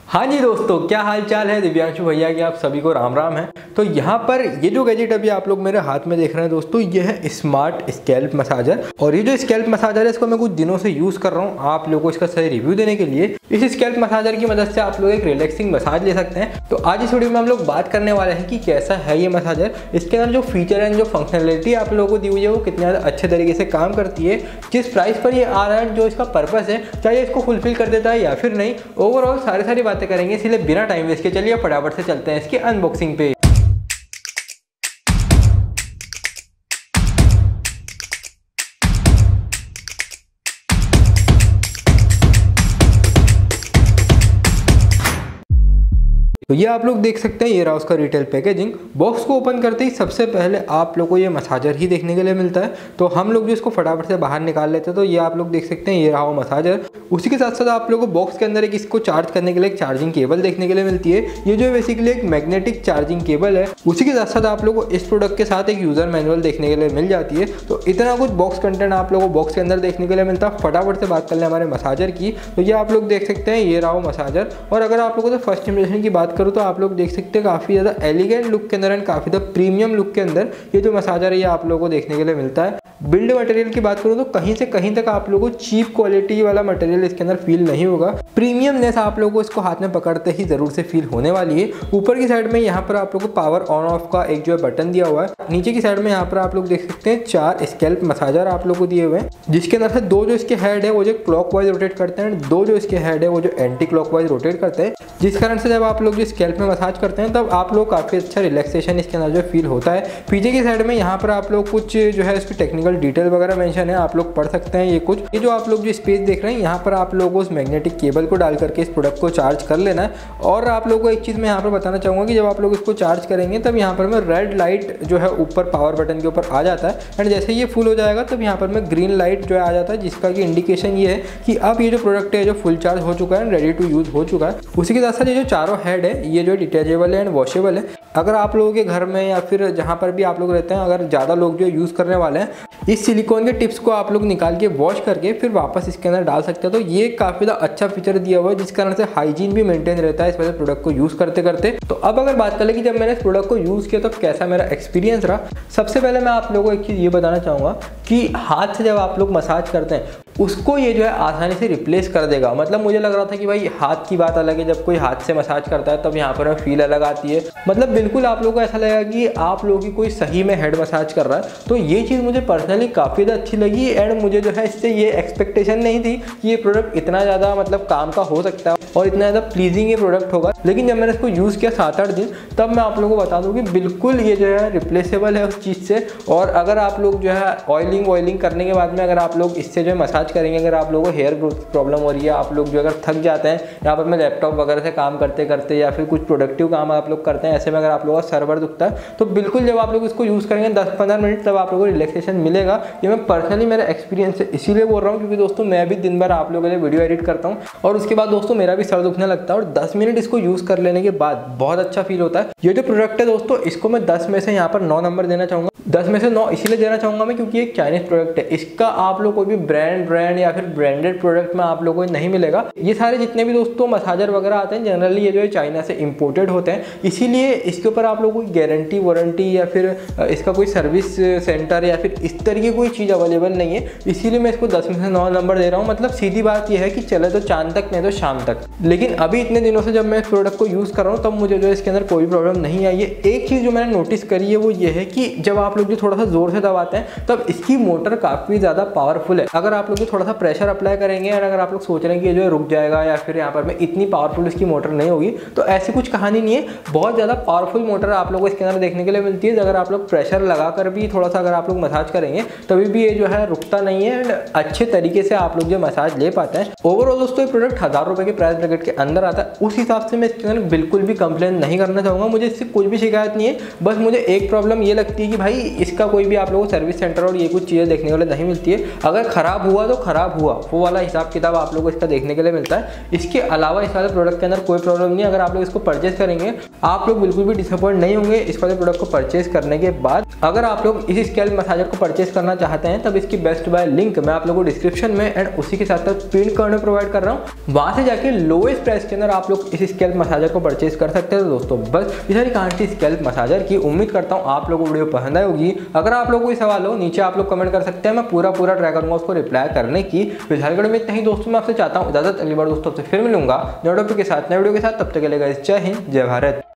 हाँ जी दोस्तों, क्या हाल चाल है। दिव्यांशु भैया की आप सभी को राम राम है। तो यहाँ पर ये जो गैजेट अभी आप लोग मेरे हाथ में देख रहे हैं दोस्तों, ये है स्मार्ट स्कैल्प मसाजर। और ये जो स्कैल्प मसाजर है इसको मैं कुछ दिनों से यूज़ कर रहा हूँ आप लोगों को इसका सही रिव्यू देने के लिए। इस स्कैल्प मसाजर की मदद से आप लोग एक रिलैक्सिंग मसाज ले सकते हैं। तो आज इस वीडियो में हम लोग बात करने वाले हैं कि कैसा है ये मसाजर, इसके अंदर जो फीचर एंड जो फंक्शनलिटी आप लोगों को दी हुई है वो कितने ज़्यादा अच्छे तरीके से काम करती है, किस प्राइस पर ये आ रहा है, जो इसका पर्पस है, क्या ये इसको फुलफिल कर देता है या फिर नहीं। ओवरऑल सारी बातें करेंगे, इसलिए बिना टाइम वेस्ट के चलिए फटाफट से चलते हैं इसकी अनबॉक्सिंग पे। तो ये आप लोग देख सकते हैं, ये रहा उसका रिटेल पैकेजिंग। बॉक्स को ओपन करते ही सबसे पहले आप लोग को ये मसाजर ही देखने के लिए मिलता है। तो हम लोग जो इसको फटाफट से बाहर निकाल लेते हैं। तो ये आप लोग देख सकते हैं, ये रहा वो मसाजर। उसी के साथ साथ आप लोग को बॉक्स के अंदर एक इसको चार्ज करने के लिए एक चार्जिंग केबल देखने के लिए मिलती है। ये जो बेसिकली एक मैग्नेटिक चार्जिंग केबल है। उसी के साथ साथ आप लोग को इस प्रोडक्ट के साथ एक यूजर मैनुअल देखने के लिए मिल जाती है। तो इतना कुछ बॉक्स कंटेंट आप लोगों को बॉक्स के अंदर देखने के लिए मिलता है। फटाफट से बात कर लें हमारे मसाजर की। तो ये आप लोग देख सकते हैं, ये रहा वो मसाजर। और अगर आप लोगों को फर्स्ट इंप्रेशन की बात करूँ तो आप लोग देख सकते हैं काफ़ी ज़्यादा एलिगेंट लुक के अंदर एंड काफ़ी ज़्यादा प्रीमियम लुक के अंदर ये जो मसाजर है ये आप लोगों को देखने के लिए मिलता है। बिल्ड मटेरियल की बात करूँ तो कहीं से कहीं तक आप लोगों को चीप क्वालिटी वाला मटेरियल इसके अंदर फील नहीं होगा। प्रीमियमनेस आप लोगों को इसको हाथ में पकड़ते ही जरूर से फील होने वाली है। ऊपर की साइड में यहाँ पर आप लोगों को पावर ऑन ऑफ का एक जो है बटन दिया हुआ है। नीचे की साइड में यहाँ पर आप लोग देख सकते हैं 4 स्कैल्प मसाजर आप लोग को दिए हुए हैं, जिसके अंदर से 2 जो इसके हेड है वो जो क्लॉकवाइज रोटेट करते हैं, 2 जो इसके हेड है वो जो एंटी क्लॉकवाइज रोटेट करते हैं। जिस कारण से जब आप लोग जो स्कैल्प में मसाज करते हैं तब आप लोग काफ़ी अच्छा रिलैक्सेशन इसके अंदर जो फील होता है। पीछे की साइड में यहाँ पर आप लोग कुछ जो है इसकी टेक्निकल डिटेल वगैरह मेंशन है, आप लोग पढ़ सकते हैं। ये जो आप लोग जो स्पेस देख रहे हैं यहाँ पर आप लोगों को उस मैग्नेटिक केबल को डाल करके इस प्रोडक्ट को चार्ज कर लेना है। और आप लोगों को एक चीज़ मैं यहाँ पर बताना चाहूँगा कि जब आप लोग इसको चार्ज करेंगे तब यहाँ पर मैं रेड लाइट जो है ऊपर पावर बटन के ऊपर आ जाता है। एंड जैसे ये फुल हो जाएगा तब यहाँ पर मैं ग्रीन लाइट जो है आ जाता है, जिसका कि इंडिकेशन ये है कि अब ये जो प्रोडक्ट है जो फुल चार्ज हो चुका है, रेडी टू यूज़ हो चुका है। उसी के साथ साथ ये जो चारों हेड है ये जो डिटेचेबल है एंड वॉशेबल है। अगर आप लोगों के घर में या फिर जहाँ पर भी आप लोग रहते हैं, अगर ज़्यादा लोग जो यूज़ करने वाले हैं, इस सिलिकॉन के टिप्स को आप लोग निकाल के वॉश करके फिर वापस इसके अंदर डाल सकते हैं। तो ये काफ़ी ज़्यादा अच्छा फीचर दिया हुआ है, जिस कारण से हाइजीन भी मेंटेन रहता है इस वजह से प्रोडक्ट को यूज़ करते करते। तो अब अगर बात करें कि जब मैंने इस प्रोडक्ट को यूज़ किया तो कैसा मेरा एक्सपीरियंस रहा, सबसे पहले मैं आप लोगों को एक चीज़ ये बताना चाहूँगा कि हाथ से जब आप लोग मसाज करते हैं उसको ये जो है आसानी से रिप्लेस कर देगा। मतलब मुझे लग रहा था कि भाई हाथ की बात अलग है, जब कोई हाथ से मसाज करता है तब यहाँ पर फील अलग आती है। मतलब बिल्कुल आप लोगों को ऐसा लगेगा कि आप लोगों की कोई सही में हेड मसाज कर रहा है। तो ये चीज़ मुझे पर्सनली काफ़ी ज़्यादा अच्छी लगी। एंड मुझे जो है इससे ये एक्सपेक्टेशन नहीं थी कि ये प्रोडक्ट इतना ज़्यादा मतलब काम का हो सकता है और इतना ज़्यादा प्लीजिंग ये प्रोडक्ट होगा। लेकिन जब मैंने इसको यूज़ किया 7-8 दिन, तब मैं आप लोगों को बता दूँ कि बिल्कुल ये जो है रिप्लेसेबल है उस चीज़ से। और अगर आप लोग जो है ऑयलिंग करने के बाद में अगर आप लोग इससे जो है मसाज करेंगे, अगर आप लोगों को हेयर ग्रोथ प्रॉब्लम हो रही है, आप लोग जो अगर थक जाते हैं, यहाँ पर मैं लैपटॉप वगैरह से काम करते करते या फिर कुछ प्रोडक्टिव काम आप लोग करते हैं, ऐसे में अगर आप लोगों का सर्वर दुखता है तो बिल्कुल जब आप लोग इसको यूज़ करेंगे 10-15 मिनट तब आप लोगों को रिलैक्सेशन मिलेगा। ये मैं पर्सनली मेरा एक्सपीरियंस है, इसीलिए बोल रहा हूँ क्योंकि दोस्तों मैं भी दिन भर आप लोगों के लिए वीडियो एडिट करता हूँ और उसके बाद दोस्तों मेरा भी सर दुखने लगता है। और 10 मिनट इसको यूज़ कर लेने के बाद बहुत अच्छा फील होता है। ये जो प्रोडक्ट है दोस्तों, इसको मैं 10 में से यहाँ पर 9 नंबर देना चाहूँगा। 10 में से 9 इसीलिए देना चाहूँगा मैं क्योंकि एक चाइनीज प्रोडक्ट है। इसका आप लोग कोई भी ब्रांड या फिर ब्रांडेड प्रोडक्ट में आप लोगों को नहीं मिलेगा। ये सारे जितने भी दोस्तों मसाजर वगैरह आते हैं जनरली ये जो है चाइना से इंपोर्टेड होते हैं, इसीलिए इसके ऊपर आप लोगों को गारंटी वारंटी या फिर इसका कोई सर्विस सेंटर या फिर इस तरीके कोई चीज़ अवेलेबल नहीं है। इसीलिए मैं इसको 10 में से 9 नंबर दे रहा हूँ। मतलब सीधी बात यह है कि चले तो चांद तक नहीं तो शाम तक। लेकिन अभी इतने दिनों से जब मैं इस प्रोडक्ट को यूज़ कर रहा हूँ तब मुझे जो है इसके अंदर कोई प्रॉब्लम नहीं आई है। एक चीज़ जो मैंने नोटिस करी है वो ये है कि जब आप लोग जो थोड़ा सा जोर से दबाते हैं तब इसकी मोटर काफ़ी ज़्यादा पावरफुल है। अगर आप लोग जो थोड़ा सा प्रेशर अप्लाई करेंगे और अगर आप लोग सोच रहे हैं कि ये जो है रुक जाएगा या फिर यहाँ पर में इतनी पावरफुल इसकी मोटर नहीं होगी, तो ऐसी कुछ कहानी नहीं है। बहुत ज़्यादा पावरफुल मोटर आप लोगों को इसके अंदर देखने के लिए मिलती है। अगर आप लोग प्रेशर लगा कर भी थोड़ा सा अगर आप लोग मसाज करेंगे तभी भी ये जो है रुकता नहीं है एंड अच्छे तरीके से आप लोग जो मसाज ले पाते हैं। ओवरऑल दोस्तों ये प्रोडक्ट 1000 रुपये के प्राइस ब्रैकेट के अंदर आता है। उस हिसाब से मैं इसके अंदर बिल्कुल भी कंप्लेन नहीं करना चाहूँगा। मुझे इससे कुछ भी शिकायत नहीं है। बस मुझे एक प्रॉब्लम ये लगती है कि भाई इसका कोई भी आप लोगों को सर्विस सेंटर और ये कुछ चीज़ें देखने को नहीं मिलती है। अगर ख़राब हुआ हुआ तो ख़राब हुआ, वो वाला हिसाब किताब आप लोगों को इसका देखने के लिए मिलता है। इसके अलावा इस वाले प्रोडक्ट के अंदर कोई प्रॉब्लम नहीं है। अगर आप लोग इसको परचेज करेंगे आप लोग बिल्कुल भी डिसअपॉइंट नहीं होंगे इस वाले प्रोडक्ट को परचेज करने के बाद। अगर आप लोग इस स्कैल्प मसाजर को परचेज करना चाहते हैं तब इसकी बेस्ट बाय लिंक मैं आप लोगों को डिस्क्रिप्शन में एंड उसी के साथ साथ पिन कार्ड प्रोवाइड कर रहा हूँ, वहां से जाके लोएस्ट प्राइस के अंदर आप लोग इस स्कैल्प मसाजर को परचेज कर सकते हैं। तो दोस्तों बस ये सारी कहानी थी स्कैल्प मसाजर की। उम्मीद करता हूँ आप लोगों को वीडियो पसंद आई होगी। अगर आप लोगों को कोई सवाल हो नीचे आप लोग कमेंट कर सकते हैं, मैं पूरा ट्राई करूंगा उसको रिप्लाई करने की। फिलहाल वीडियो में इतना ही दोस्तों, मैं आपसे चाहता हूँ इजाजत, अगली बार दोस्तों आपसे फिर मिलूंगा नए वीडियो के साथ, नए वीडियो के साथ। तब तक के लिए गाइस जय हिंद, जय भारत।